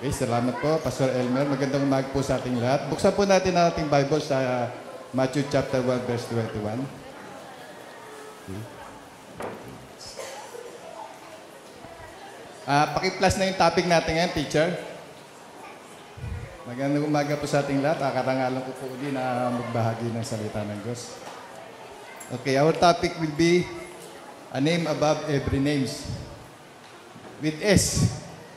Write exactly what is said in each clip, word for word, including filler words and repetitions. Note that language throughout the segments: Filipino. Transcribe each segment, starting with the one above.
Okay, salamat po, Pastor Elmer. Magandang umaga po sa ating lahat. Buksan po natin ang ating Bible sa Matthew chapter one, verse twenty-one. Okay. Uh, paki-plus na yung topic natin ngayon, teacher. Magandang umaga po sa ating lahat. Karangalan ko po uli na magbahagi ng salita ng Diyos. Okay, our topic will be a name above every names. With S.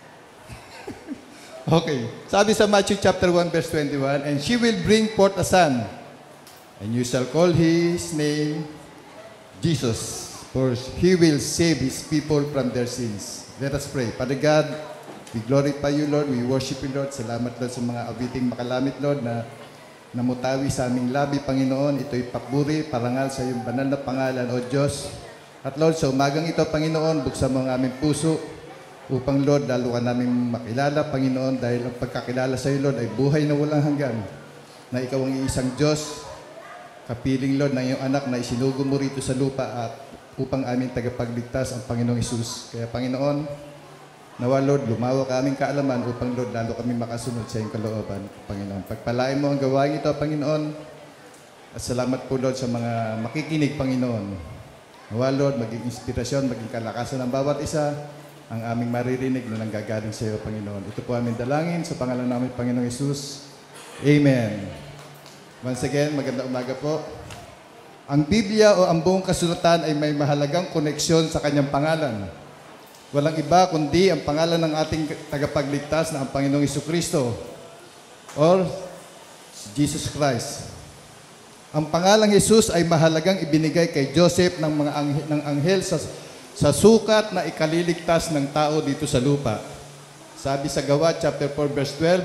Okay. Sabi sa Matthew chapter one, verse twenty-one, and she will bring forth a son, and you shall call his name Jesus, for he will save his people from their sins. Let us pray. Father God, we glorify you, Lord. We worship you, Lord. Salamat, Lord, sa mga awiting makalamit, Lord, na namutawi sa aming labi, Panginoon. Ito'y papuri, parangal sa iyong banal na pangalan, O Diyos. At Lord, sa umagang ito, Panginoon, buksan mo ang aming puso, upang, Lord, lalo ka namin makilala, Panginoon, dahil ang pagkakilala sa iyo, Lord, ay buhay na walang hanggan, na ikaw ang iisang Diyos, kapiling, Lord, ng iyong anak na isinugo mo rito sa lupa at upang aming tagapagligtas ang Panginoong Isus. Kaya, Panginoon, nawa, Lord, lumawa ka aming kaalaman upang, Lord, lalo kami makasunod sa iyong kalooban, Panginoon. Pagpalain mo ang gawain ito, Panginoon, at salamat po, Lord, sa mga makikinig, Panginoon. Nawa, Lord, maging inspirasyon, maging kalakasan ng bawat isa, ang aming maririnig na nanggagaling sa iyo, Panginoon. Ito po aming dalangin sa pangalan namin, Panginoong Isus. Amen. Once again, magandang umaga po. Ang Biblia o ang buong kasulatan ay may mahalagang koneksyon sa kanyang pangalan. Walang iba kundi ang pangalan ng ating tagapagligtas na ang Panginoong Jesucristo or Jesus Christ. Ang pangalang Jesus ay mahalagang ibinigay kay Joseph ng mga anghel, ng anghel sa sa sukat na ikaliligtas ng tao dito sa lupa. Sabi sa Gawa, chapter four, verse twelve,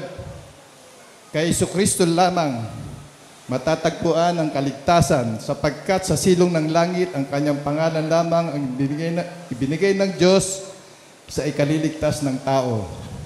kay Jesucristo lamang matatagpuan ang kaligtasan, sapagkat sa silong ng langit ang kanyang pangalan lamang ang ibinigay, na, ibinigay ng Diyos sa ikaliligtas ng tao.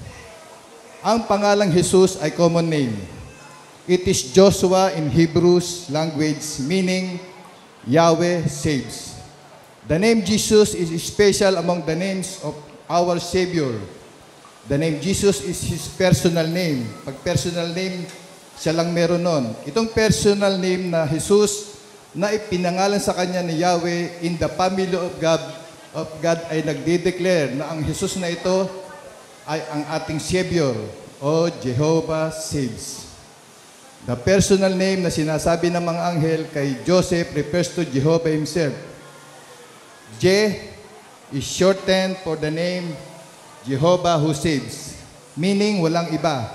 Ang pangalang Jesus ay common name. It is Joshua in Hebrews language, meaning Yahweh saves. The name Jesus is special among the names of our Savior. The name Jesus is His personal name. Pag personal name, siya lang meron nun. Itong personal name na Jesus na ipinangalan sa kanya ni Yahweh in the family of God, of God ay nagde-declare na ang Jesus na ito ay ang ating Savior o Jehovah Saves. The personal name na sinasabi ng mga anghel kay Joseph refers to Jehovah Himself. J is shortened for the name Jehovah who saves, meaning walang iba.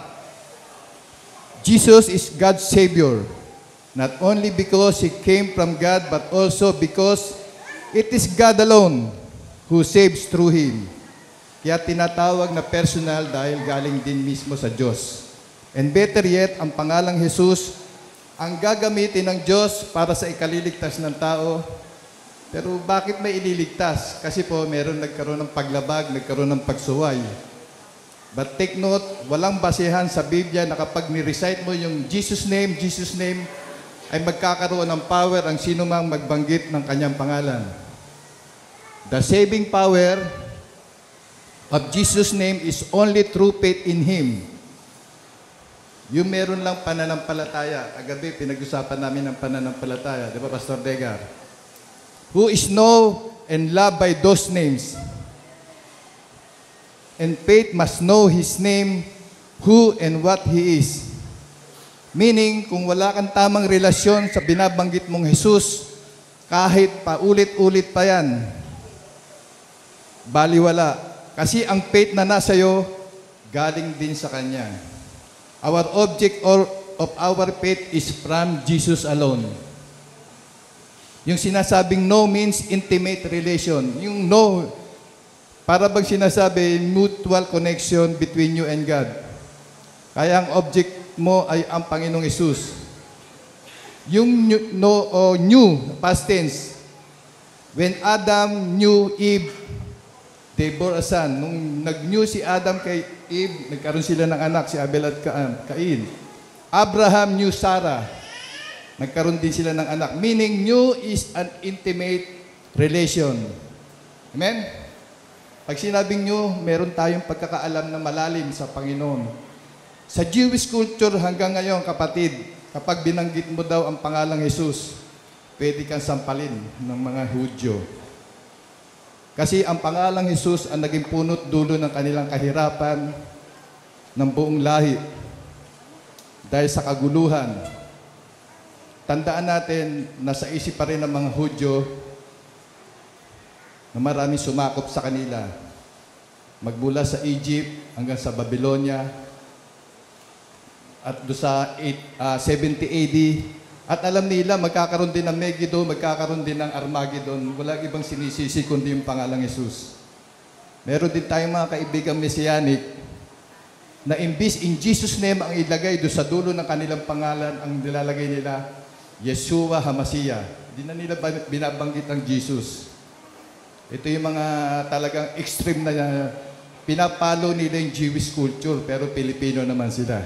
Jesus is God's Savior, not only because He came from God, but also because it is God alone who saves through Him. Kaya tinatawag na personal dahil galing din mismo sa Diyos. And better yet, ang pangalang Jesus ang gagamitin ng Diyos para sa ikaliligtas ng tao. Pero bakit may ililigtas? Kasi po meron nagkaroon ng paglabag, nagkaroon ng pagsuway. But take note, walang basehan sa Biblia na kapag ni-recite mo yung Jesus name, Jesus name, ay magkakaroon ng power ang sino mang magbanggit ng kanyang pangalan. The saving power of Jesus name is only through faith in Him. Yung meron lang pananampalataya. Kagabi, pinag-usapan namin ng pananampalataya. Di ba, Pastor Degar? Who is known and loved by those names. And faith must know His name, who and what He is. Meaning, kung wala kang tamang relasyon sa binabanggit mong Jesus, kahit paulit-ulit pa yan, baliwala. Kasi ang faith na nasa iyo, galing din sa Kanya. Our object or of our faith is from Jesus alone. Yung sinasabing no means intimate relation. Yung no, para bang sinasabi, mutual connection between you and God. Kaya ang object mo ay ang Panginoong Hesus. Yung no o new, past tense, when Adam knew Eve, they bore a son. Nung nag-knew si Adam kay Eve, nagkaroon sila ng anak, si Abel at Cain. Abraham knew Sarah. Nagkaroon din sila ng anak. Meaning, new is an intimate relation. Amen? Pag sinabing nyo, meron tayong pagkakaalam na malalim sa Panginoon. Sa Jewish culture hanggang ngayon, kapatid, kapag binanggit mo daw ang pangalang Jesus, pwede kang sampalin ng mga Hudyo. Kasi ang pangalang Jesus ang naging punot dulo ng kanilang kahirapan ng buong lahi. Dahil sa kaguluhan, tandaan natin na sa isip pa rin ng mga Hudyo na maraming sumakop sa kanila. Magmula sa Egypt hanggang sa Babylonia at do sa uh, seventy A D. At alam nila, magkakaroon din ng Megiddo, magkakaroon din ng Armageddon. Walang ibang sinisisi kundi yung pangalang Jesus. Meron din tayong mga kaibigang Messianic na imbis in Jesus' name ang ilagay do sa dulo ng kanilang pangalan, ang nilalagay nila, Yeshua HaMashiach. Hindi na nila binabanggit ang Jesus. Ito yung mga talagang extreme na pinapalo nila yung Jewish culture, pero Pilipino naman sila.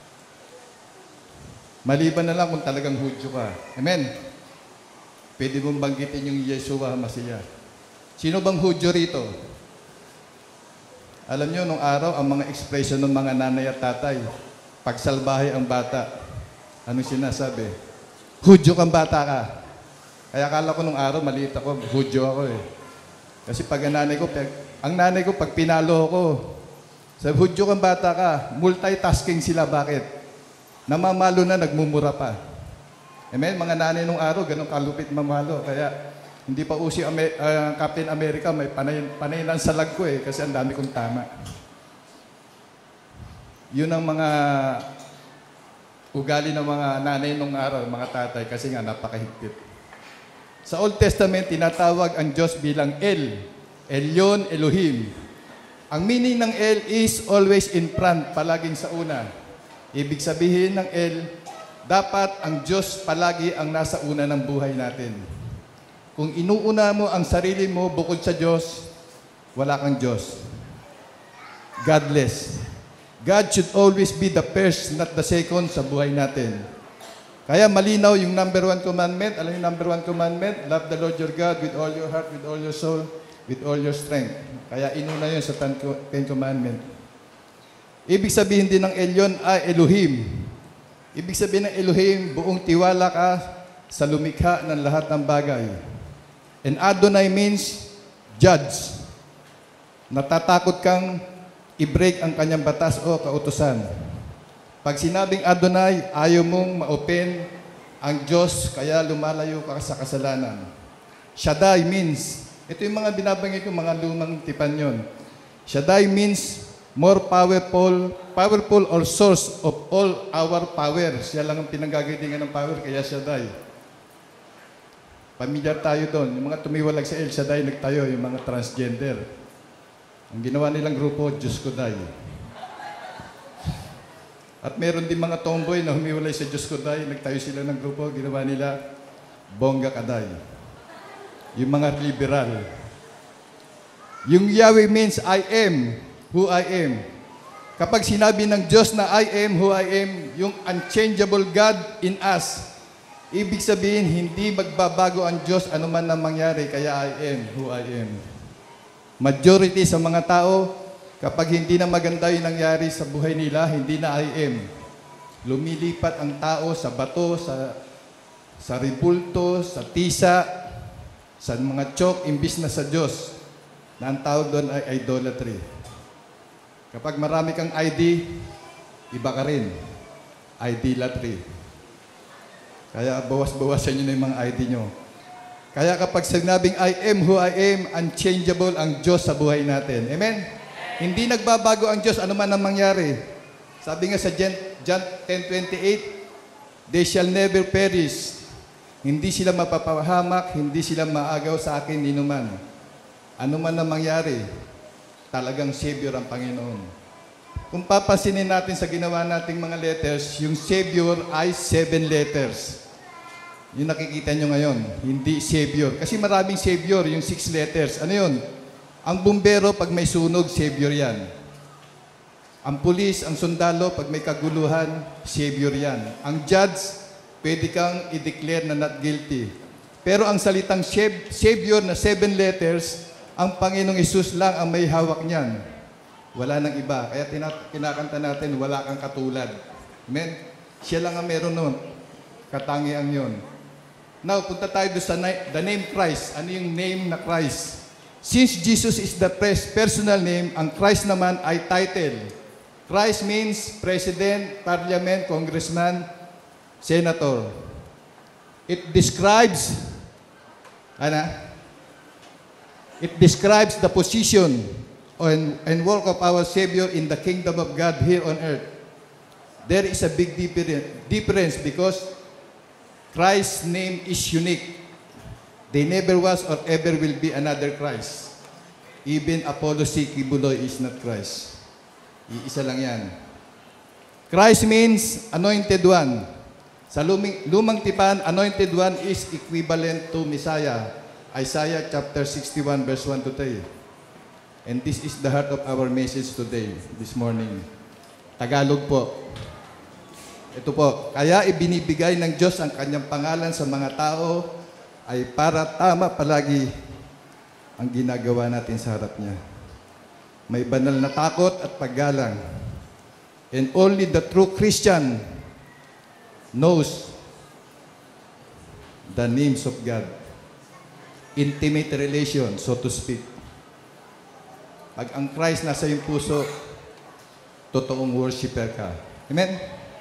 Maliban na lang kung talagang Hudyo ka. Amen? Pwede mong banggitin yung Yeshua HaMashiach. Sino bang Hudyo rito? Alam nyo, nung araw, ang mga expression ng mga nanay at tatay, pagsalbahe ang bata. Anong sinasabi? Hudyo kang bata ka. Kaya akala ko nung araw, maliit ako, Hudyo ako eh. Kasi pag ang nanay ko, ang nanay ko, pag pinalo ko, sabi, Hudyo kang bata ka, multitasking sila, bakit? Namamalo na, nagmumura pa. Amen? Mga nanay nung araw, ganun kalupit mamalo. Kaya, hindi pa usi Amer uh, Captain America, may panay, panay ng salag ko eh, kasi ang dami kong tama. Yun ang mga ugali ng mga nanay nung araw, mga tatay, kasi nga napakahigpit. Sa Old Testament, tinatawag ang Diyos bilang El, Elyon, Elohim. Ang meaning ng El is always in front, palaging sa una. Ibig sabihin ng El, dapat ang Diyos palagi ang nasa una ng buhay natin. Kung inuuna mo ang sarili mo bukod sa Diyos, wala kang Diyos. Godless. God should always be the first, not the second sa buhay natin. Kaya malinaw yung number one commandment. Alam yung number one commandment? Love the Lord your God with all your heart, with all your soul, with all your strength. Kaya inuna yun sa Ten Commandment. Ibig sabihin din ng Elyon ay Elohim. Ibig sabihin ng Elohim, buong tiwala ka sa lumikha ng lahat ng bagay. And Adonai means judge. Natatakot kang i-break ang kanyang batas o kautusan. Pag sinabing Adonai, ayaw mong ma-open ang Diyos, kaya lumalayo ka sa kasalanan. Shaddai means, ito yung mga binabanggit ko, mga lumang tipan yun. Shaddai means more powerful, powerful or source of all our power. Siya lang ang pinanggagalingan ng power, kaya Shaddai. Pamilyar tayo doon. Yung mga tumiwalag sa El Shaddai, nagtayo, yung mga transgender. Ang ginawa nilang grupo, Diyos ko day. At meron din mga tomboy na humiwalay sa Diyos ko day, nagtayo sila ng grupo, ginawa nila, Bongga Kaday. Yung mga liberal. Yung Yahweh means, I am who I am. Kapag sinabi ng Diyos na I am who I am, yung unchangeable God in us, ibig sabihin, hindi magbabago ang Diyos anuman na mangyari, kaya I am who I am. Majority sa mga tao, kapag hindi na maganda yung nangyari sa buhay nila, hindi na I am. Lumilipat ang tao sa bato, sa, sa ribulto, sa tisa, sa mga chok, imbis na sa Diyos, na ang tawag doon ay idolatry. Kapag marami kang I D, iba ka rin. Idolatry. Kaya bawas-bawasan nyo na yung mga I D nyo. Kaya kapag sinabing I am who I am, unchangeable ang Diyos sa buhay natin. Amen? Hindi nagbabago ang Diyos, ano man ang mangyari. Sabi nga sa John ten twenty-eight, they shall never perish. Hindi sila mapapahamak, hindi sila maagaw sa akin ninuman. Ano man ang mangyari, talagang Savior ang Panginoon. Kung papasinin natin sa ginawa nating mga letters, yung Savior ay seven letters. Yung nakikita nyo ngayon, hindi Savior. Kasi maraming Savior, yung six letters. Ano yun? Ang bumbero, pag may sunog, Savior yan. Ang pulis, ang sundalo, pag may kaguluhan, Savior yan. Ang judge, pwede kang i-declare na not guilty. Pero ang salitang Savior na seven letters, Ang Panginoong Hesus lang ang may hawak niyan. Wala nang iba. Kaya tinat- kinakanta natin, wala kang katulad. Amen? Siya lang ang meron nun. Katangian yon. Now, punta tayo doon sa na- the name Christ. Ano yung name na Christ? Since Jesus is the pres- personal name, ang Christ naman ay title. Christ means President, Parliament, Congressman, Senator. It describes, ano? It describes the position and, and work of our Savior in the kingdom of God here on earth. There is a big difference because Christ's name is unique. There never was or ever will be another Christ. Even Apollo C. Kibuloy is not Christ. Iisa lang yan. Christ means anointed one. Sa luming, lumang tipan, anointed one is equivalent to Messiah. Isaiah chapter sixty-one verse one to three. And this is the heart of our message today, this morning. Tagalog po. Ito po, kaya ibinibigay ng Diyos ang kanyang pangalan sa mga tao ay para tama palagi ang ginagawa natin sa harap niya. May banal na takot at paggalang. And only the true Christian knows the names of God. Intimate relation, so to speak. Pag ang Christ nasa iyong puso, totoong worshiper ka. Amen?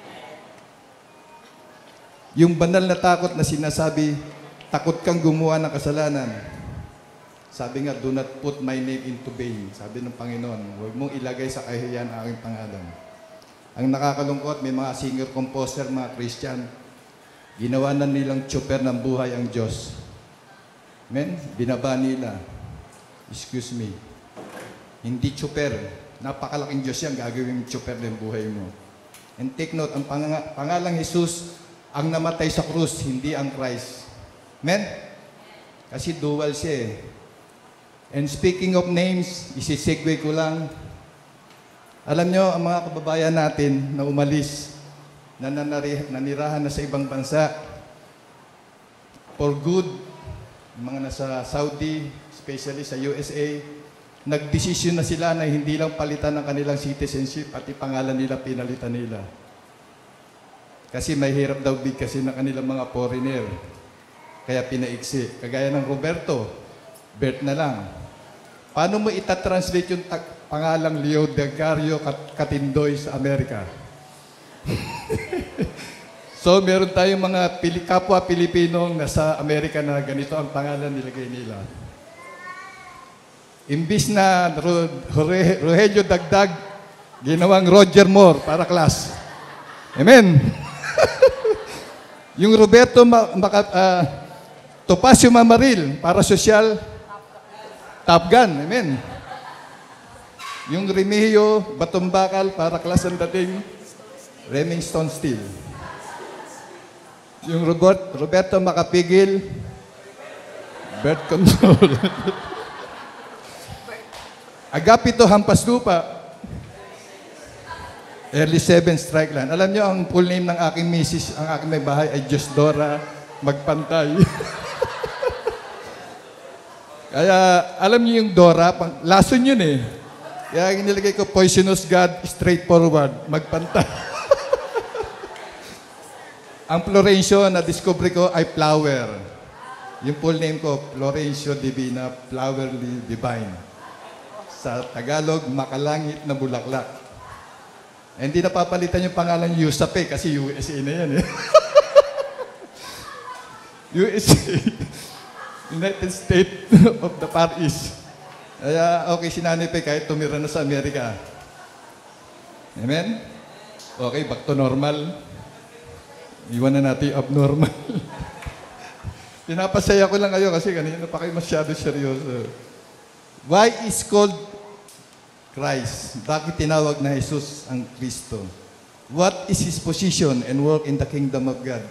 Yung banal na takot na sinasabi, takot kang gumawa ng kasalanan. Sabi nga, do not put my name into vain. Sabi ng Panginoon, huwag mong ilagay sa kahihiyan ang aking pangalan. Ang nakakalungkot, may mga singer-composer, mga Christian, ginawa na nilang tsuper ng buhay ang Diyos. Amen? Binaba nila. Excuse me. Hindi tsuper. Napakalaking Diyos yan, gagawin tsuper ng buhay mo. And take note, ang pang- pangalang Jesus, ang namatay sa krus, hindi ang Christ. Amen? Kasi dual siya eh. And speaking of names, isi-segue ko lang. Alam nyo, ang mga kababayan natin na umalis, na nanari, nanirahan na sa ibang bansa, for good, mga nasa Saudi, especially sa U S A, nagdesisyon na sila na hindi lang palitan ng kanilang citizenship, pati pangalan nila pinalitan nila. Kasi may hirap daw big kasi ng kanilang mga foreigner. Kaya pinaiksi. Kagaya ng Roberto, Bert na lang. Paano mo itatranslate yung pangalang Leo Delgario Katindoy sa Amerika? So, meron tayong mga pili, kapwa Pilipinong nasa Amerika na ganito ang pangalan nilagay nila. Imbis na Rogelio Dagdag, ginawang Roger Moore para class. Amen? Yung Roberto Ma- Maka, uh, Topacio Mamaril para social, Top Gun. Amen? Yung Remigio Batumbakal para class ang dating, Reming Stone Steel. Yung Robert, Roberto Makapigil, Bert Control. Agapito Hampas Lupa, early seven strike line. Alam nyo, ang full name ng aking misis, ang aking may bahay ay Diyosdora Magpantay. Kaya, alam niyo yung Dora, pang, lason yun eh. Kaya nilagay ko, Poisonous God, Straightforward, Magpantay. Ang Florencio na discovery ko ay Flower. Yung full name ko, Florencio Divina, Flowerly Divine. Sa Tagalog, makalangit na bulaklak. Eh, hindi napapalitan yung pangalan Yusap eh, kasi U S A na yan eh. U S A, United States of the Far East. Kaya okay si Nanay Pe kahit tumira na sa Amerika. Amen? Okay, back to normal. Iwan na natin yung abnormal. Pinapasaya ko lang kayo kasi kanina pa kayo masyado seryoso. Why is called Christ? Bakit tinawag na Jesus ang Kristo? What is His position and work in the kingdom of God?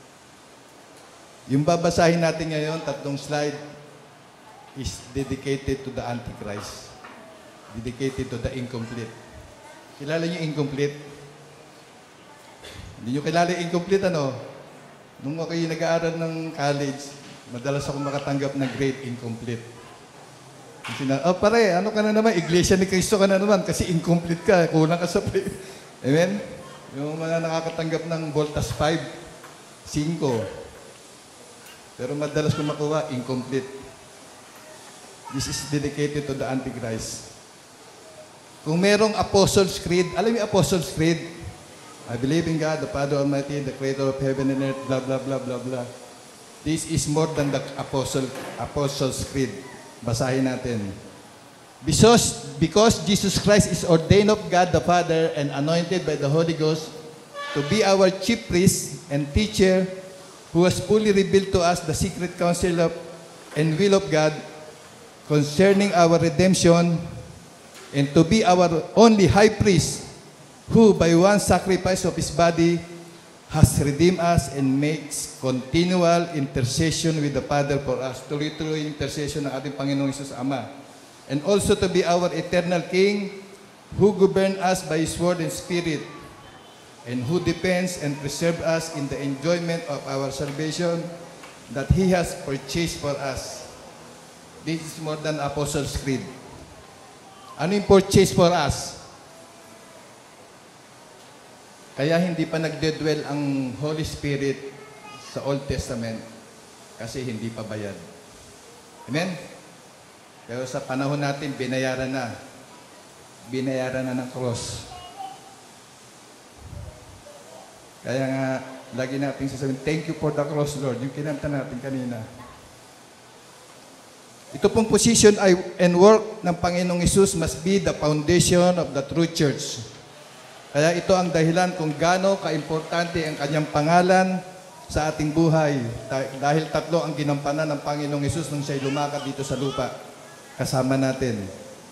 Yung babasahin natin ngayon, tatlong slide, is dedicated to the Antichrist. Dedicated to the incomplete. Kilala niyo incomplete? Hindi nyo kilala yung incomplete, ano? Nung ako yung nag-aaral ng college, madalas ako makatanggap ng grade incomplete. Sina, oh pare, ano ka na naman? Iglesia ni Cristo ka na naman kasi incomplete ka. Kulang ka sa faith. Amen? Yung mga nakakatanggap ng voltas five, five. Pero madalas kung makuha, incomplete. This is dedicated to the Antichrist. Kung merong Apostles' Creed, alam mo yung Apostles' Creed? I believe in God, the Father Almighty, the Creator of heaven and earth, blah, blah, blah, blah, blah. This is more than the Apostle, Apostles' Creed. Basahin natin. Because, because Jesus Christ is ordained of God the Father and anointed by the Holy Ghost to be our chief priest and teacher who has fully revealed to us the secret counsel of and will of God concerning our redemption, and to be our only high priest who by one sacrifice of his body has redeemed us and makes continual intercession with the Father for us. Tuloy-tuloy intercession ng ating Panginoong Hesus Ama. And also to be our eternal King who govern us by His word and Spirit, and who defends and preserves us in the enjoyment of our salvation that He has purchased for us. This is more than Apostles' Creed. Ano yung purchase for us? Kaya hindi pa nagdedwell ang Holy Spirit sa Old Testament kasi hindi pa bayad. Amen? Pero sa panahon natin, binayaran na. Binayaran na ng cross. Kaya nga, lagi natin sasabihin, thank you for the cross, Lord. Yung kinanta natin kanina. Ito pong position and work ng Panginoong Hesus must be the foundation of the true church. Kaya ito ang dahilan kung gaano kaimportante ang kanyang pangalan sa ating buhay. Dahil tatlo ang ginampanan ng Panginoong Hesus nung siya'y lumakad dito sa lupa. Kasama natin.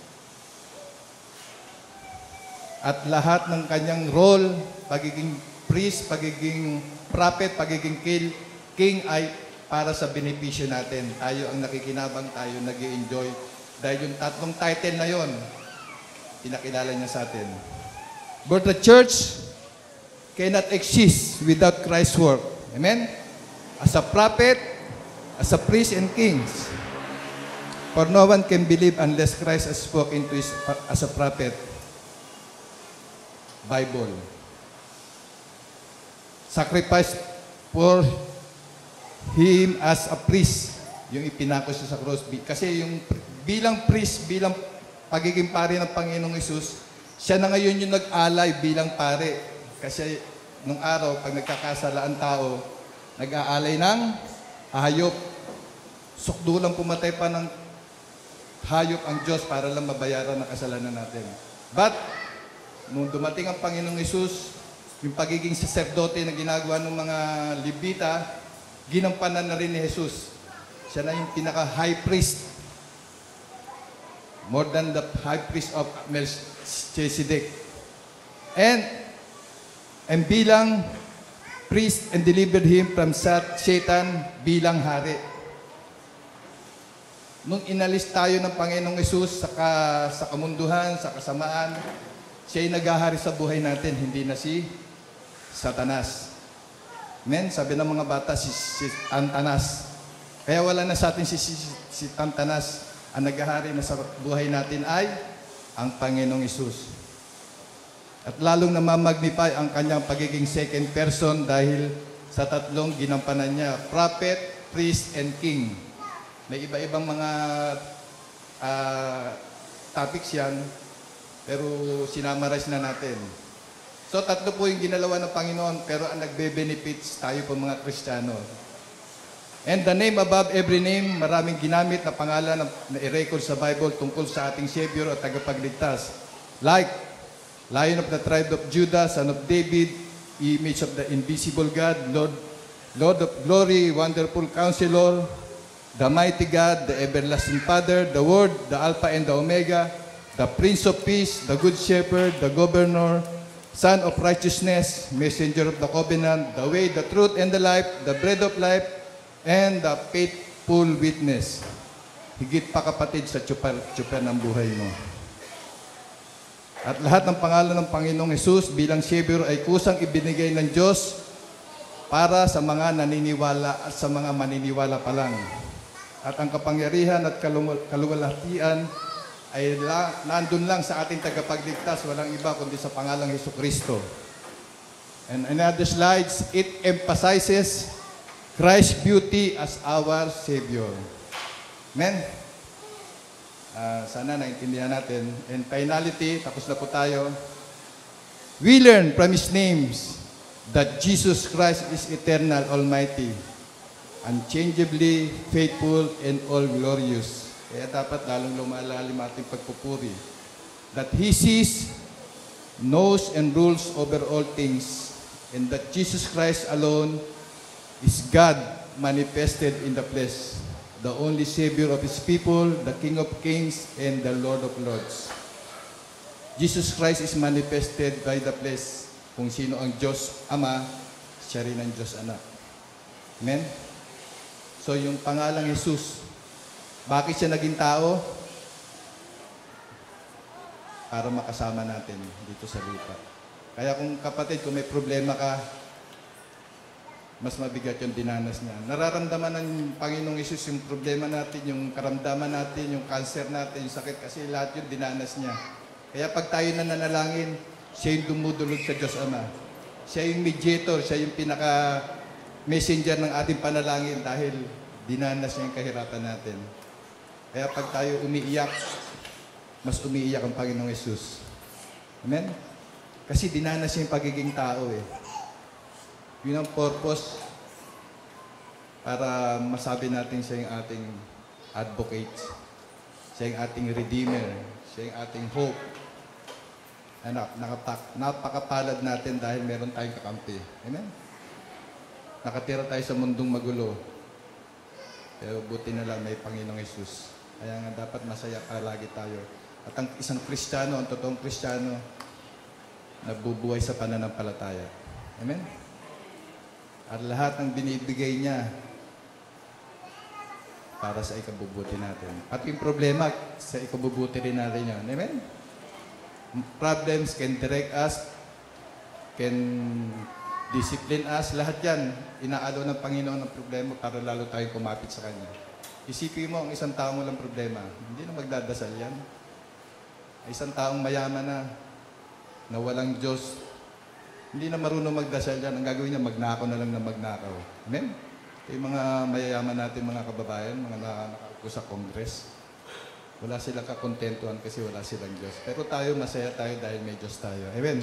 At lahat ng kanyang role, pagiging priest, pagiging prophet, pagiging king ay para sa benepisyo natin. Tayo ang nakikinabang, tayo nag-i-enjoy. Dahil yung tatlong title na yon, pinakilala niya sa atin. But the church cannot exist without Christ's work. Amen? As a prophet, as a priest and kings. For no one can believe unless Christ has spoken to his, as a prophet. Bible. Sacrifice for him as a priest. Yung ipinako siya sa cross. Kasi yung bilang priest, bilang pagiging pari ng Panginoong Hesus, siya na ngayon yung nag-alay bilang pare. Kasi nung araw, pag nagkakasala ang tao, nag-aalay ng hayop. Sukdulang pumatay pa ng hayop ang Diyos para lang mabayaran ang kasalanan natin. But, nung dumating ang Panginoong Hesus, yung pagiging saserdote na ginagawa ng mga Levita, ginampanan na rin ni Jesus. Siya na yung pinaka-high priest. More than the high priest of Melchizedek. And, and bilang priest and delivered him from Satan bilang hari. Nung inalis tayo ng Panginoong Hesus sa, ka, sa kamunduhan, sa kasamaan, siya ay naghahari sa buhay natin, hindi na si Satanas. Amen? Sabi ng mga bata, si, si Antanas. Kaya wala na sa atin si, si, si Antanas. Ang naghahari na sa buhay natin ay ang Panginoong Hesus. At lalong namamagnify ang kanyang pagiging second person dahil sa tatlong ginampanan niya, prophet, priest, and king. May iba-ibang mga uh, topics yan, pero sinamarize na natin. So, tatlo po yung ginalawa ng Panginoon, pero ang nagbe-benefits tayo po mga Kristiyano. And the name above every name, maraming ginamit na pangalan na, na i-record sa Bible tungkol sa ating Savior at tagapagligtas. Like, Lion of the tribe of Judah, Son of David, Image of the invisible God, Lord, Lord of glory, Wonderful Counselor, the mighty God, the everlasting Father, the Word, the Alpha and the Omega, the Prince of Peace, the Good Shepherd, the Governor, Son of Righteousness, Messenger of the Covenant, the Way, the Truth, and the Life, the Bread of Life, and the Faithful Witness. Higit pa kapatid sa tsupar-tsupar ng buhay mo. At lahat ng pangalan ng Panginoong Hesus bilang Savior ay kusang ibinigay ng Diyos para sa mga naniniwala at sa mga maniniwala pa lang. At ang kapangyarihan at kalum- kaluwalhatian ay la- nandun lang sa ating tagapagligtas, walang iba kundi sa pangalang Jesucristo. And in other slides, it emphasizes Christ's beauty as our Savior. Amen? Uh, sana naintindihan natin. And finality, tapos na po tayo. We learn from His names that Jesus Christ is eternal, almighty, unchangeably faithful, and all-glorious. Kaya dapat lalong lumalalim ating pagpupuri. That He sees, knows, and rules over all things. And that Jesus Christ alone is God manifested in the flesh, the only Savior of His people, the King of kings, and the Lord of lords. Jesus Christ is manifested by the flesh. Kung sino ang Diyos Ama, siya rin ang Diyos Anak. Amen? So yung pangalang Jesus, bakit siya naging tao? Para makasama natin dito sa lupa. Kaya kung kapatid, kung may problema ka, mas mabigat yung dinanas niya. Nararamdaman ng Panginoong Hesus yung problema natin, yung karamdaman natin, yung cancer natin, yung sakit, kasi lahat yun dinanas niya. Kaya pag tayo nananalangin, siya yung dumudulog sa Diyos Ama. Siya yung mediator, siya yung pinaka-messenger ng ating panalangin dahil dinanas niya yung kahirapan natin. Kaya pag tayo umiiyak, mas umiiyak ang Panginoong Hesus. Amen? Kasi dinanas niya yung pagiging tao eh. Yun ang purpose para masabi natin siya yung ating advocate, siya yung ating redeemer, siya yung ating hope. Anak, nakapak, napakapalad natin dahil meron tayong kakampi. Amen? Nakatira tayo sa mundong magulo. Pero buti na lang may Panginoong Hesus. Kaya nga dapat masaya palagi tayo. At ang isang Kristiyano, ang totoong Kristiyano, nabubuhay sa pananampalataya. Amen? At lahat ng binibigay niya para sa ikabubuti natin. At yung problema, sa ikabubuti rin natin yun. Amen? Problems can direct us, can discipline us, lahat yan. Inaalaw ng Panginoon ng problema para lalo tayong kumapit sa Kanya. Isipin mo, ang isang taong walang problema, hindi na magdadasal yan. Isang taong mayaman na, na walang Diyos, hindi na marunong magdasal yan. Ang gagawin niya, magnakaw na lang na magnakaw. Amen? Ito yung mga mayayaman natin, mga kababayan, mga nakaupo sa Congress. Wala silang kakontentuhan kasi wala silang Diyos. Pero tayo, masaya tayo dahil may Diyos tayo. Amen?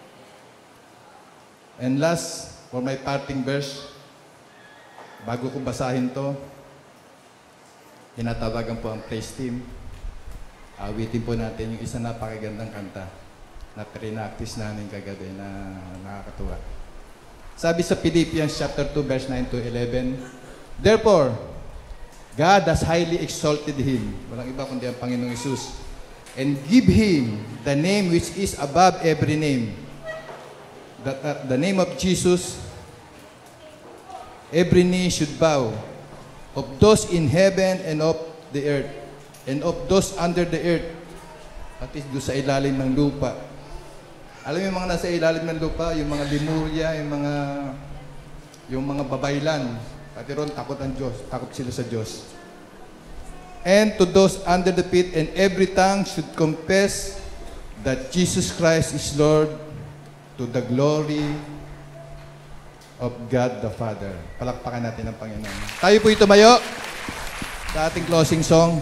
And last, for my parting verse, bago ko basahin to, tinatawagan po ang praise team. Awitin po natin yung isang napakagandang kanta na pre-practice namin kagabi na nakakatuwa. Sabi sa Philippians chapter two, verse nine to eleven, therefore, God has highly exalted Him, walang iba kundi ang Panginoong Hesus, and give Him the name which is above every name. That at the name of Jesus, every knee should bow, of those in heaven and of the earth, and of those under the earth, at least doon sa ilalim ng lupa. Alam mo yung mga nasa ilalim ng lupa, yung mga Lemuria, yung mga yung mga babaylan, pati ron takot ang Diyos, takot sila sa Diyos. And to those under the pit, and every tongue should confess that Jesus Christ is Lord, to the glory of God the Father. Palakpakan natin ang Panginoon. Tayo po tumayo sa ating closing song.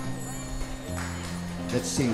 Let's sing.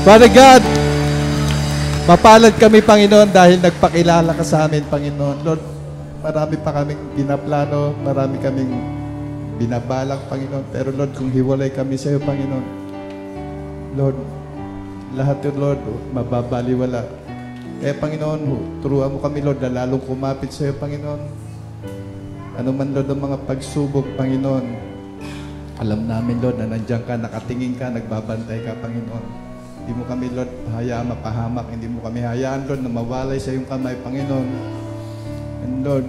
Father God, mapalad kami, Panginoon, dahil nagpakilala ka sa amin, Panginoon. Lord, marami pa kaming pinaplano, marami kaming binabalak, Panginoon. Pero Lord, kung hiwalay kami sa iyo, Panginoon, Lord, lahat yun, Lord, mababaliwala. Kaya, Panginoon, turuan mo kami, Lord, na lalong kumapit sa iyo, Panginoon. Ano man, Lord, ang mga pagsubok, Panginoon, alam namin, Lord, na nandiyan ka, nakatingin ka, nagbabantay ka, Panginoon. Hindi mo kami, Lord, hayaan mapahamak. Hindi mo kami hayaan, Lord, na mawalay sa iyong kamay, Panginoon. And Lord,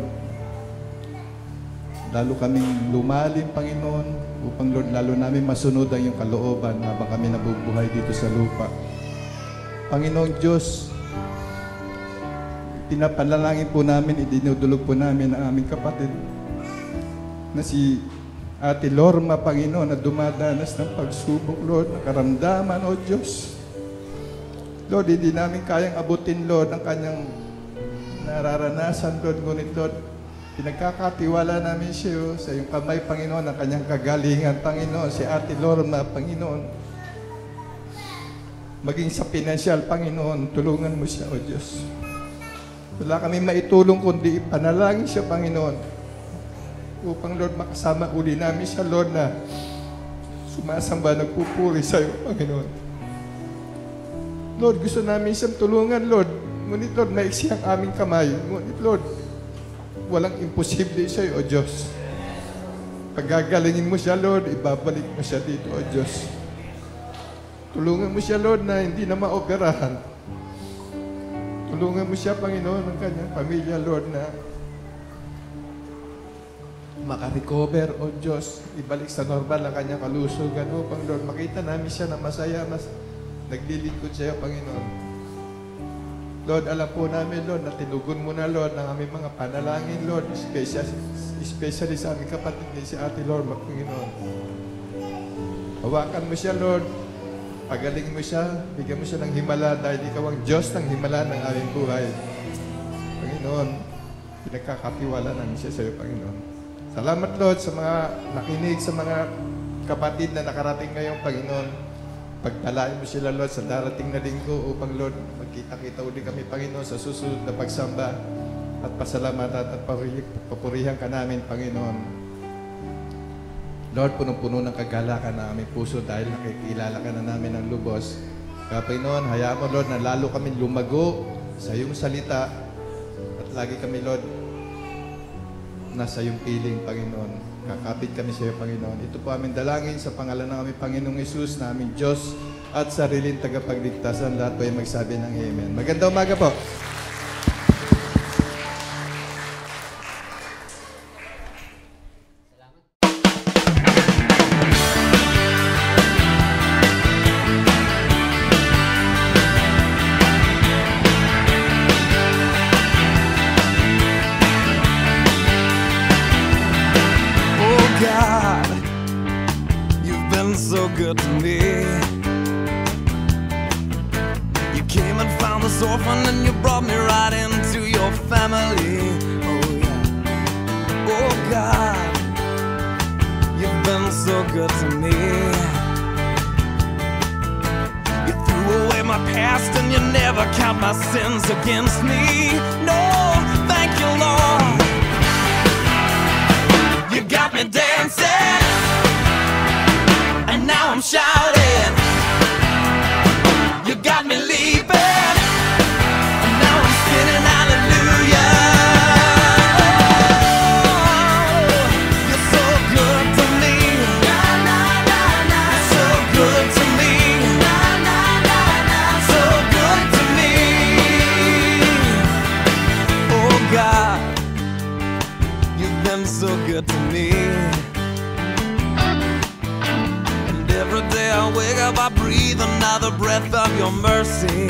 lalo kaming lumalim, Panginoon, upang, Lord, lalo namin masunod ang iyong kalooban habang kami nabubuhay dito sa lupa. Panginoong Diyos, pinapanalangin po namin, idinudulog po namin ang aming kapatid na si Ate Lorma, Panginoon, na dumadanas ng pagsubok, Lord, na karamdaman, O Diyos. Lord, hindi namin kayang abutin, Lord, ang kanyang nararanasan, Lord, ngunit, Lord, pinagkakatiwala namin siya sa iyong kamay, Panginoon, ang kanyang kagalingan, Panginoon, si Ate Lorma, Panginoon. Maging sa pinansyal, Panginoon, tulungan mo siya, O Diyos. Wala kami maitulong kundi ipanalangin siya, Panginoon, upang, Lord, makasama uli namin siya, Lord, na sumasamba, nagpupuri sa iyo, Panginoon. Lord, gusto namin siyang tulungan, Lord. Ngunit, Lord, maiksi ang aming kamay. Ngunit, Lord, walang imposible sa iyo, O Diyos. Pagagalingin mo siya, Lord, ibabalik mo siya dito, O Diyos. Tulungan mo siya, Lord, na hindi na maoperahan. Tulungan mo siya, Panginoon, ng kanyang pamilya, Lord, na makarecover, O Diyos, ibalik sa normal ang kanyang kalusugan upang, Lord, makita namin siya na masaya, mas naglilingkod sa iyo, Panginoon. Lord, alam po namin, Lord, na tinugon mo na, Lord, ng aming mga panalangin, Lord, especially, especially sa aming kapatid ni si Ate Lord, Panginoon. Hawakan mo siya, Lord, pagalingin mo siya, bigyan mo siya ng himala dahil ikaw ang Diyos ng himala ng aming buhay. Panginoon, pinagkakatiwala namin siya sa iyo, Panginoon. Salamat, Lord, sa mga nakinig, sa mga kapatid na nakarating ngayong, Panginoon. Pagpalain mo sila, Lord, sa darating na linggo upang, Lord, magkita-kita uli kami, Panginoon, sa susunod na pagsamba at pasalamatan at papurihan ka namin, Panginoon. Lord, punong-puno ng kagalakan na aming puso dahil nakikilala ka na namin ng lubos. Kaya, Panginoon, hayaan mo, Lord, na lalo kami lumago sa iyong salita at lagi kami, Lord, nasa iyong piling, Panginoon. Kakapit kami sa iyo, Panginoon. Ito po aming dalangin sa pangalan ng aming Panginoong Hesus, na aming Diyos at sariling tagapagligtasan. Lahat po ay magsabi ng Amen. Magandang umaga po. So good to me. You came and found this orphan and you brought me right into your family. Oh yeah. Oh God, you've been so good to me. You threw away my past and you never count my sins against me. No, thank you, Lord. You got me dancing, and now I'm shouting. You got me leaping, and now I'm spinning hallelujah. Oh, you're so good to me. You're so good to me. So good to me. Oh God, you've been so good to me. Every day I wake up, I breathe another breath of your mercy.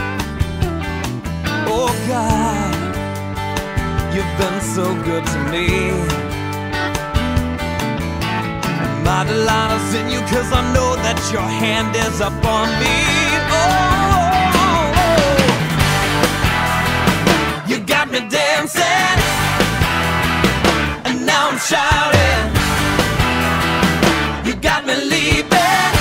Oh God, you've been so good to me. My delight is in you, cause I know that your hand is upon me. Oh, you got me dancing, and now I'm shouting. You got me leaping,